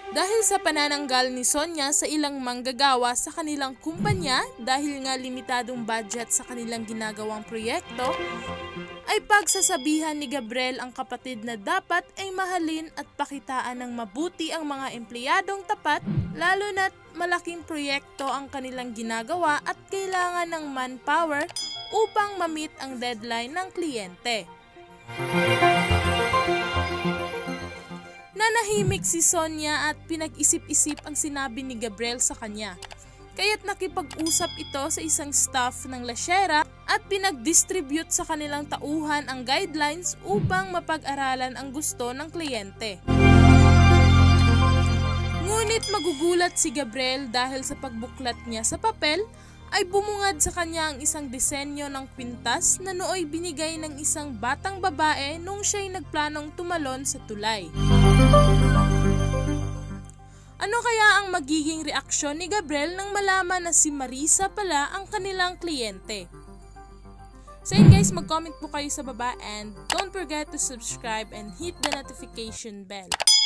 Dahil sa panananggal ni Sonia sa ilang manggagawa sa kanilang kumpanya dahil nga limitadong budget sa kanilang ginagawang proyekto, ay pagsasabihan ni Gabriel ang kapatid na dapat ay mahalin at pakitaan ng mabuti ang mga empleyadong tapat, lalo na't malaking proyekto ang kanilang ginagawa at kailangan ng manpower upang ma-meet ang deadline ng kliyente. Nanahimik si Sonia at pinag-isip-isip ang sinabi ni Gabriel sa kanya. Kaya't nakipag-usap ito sa isang staff ng Lashera at pinag-distribute sa kanilang tauhan ang guidelines upang mapag-aralan ang gusto ng kliyente. Ngunit magugulat si Gabriel dahil sa pagbuklat niya sa papel ay bumungad sa kanya ang isang disenyo ng kwintas na nooy binigay ng isang batang babae nung siya'y nagplanong tumalon sa tulay. Ano kaya ang magiging reaksyon ni Gabriel nang malaman na si Marisa pala ang kanilang kliyente? So yun guys, mag-comment po kayo sa baba and don't forget to subscribe and hit the notification bell.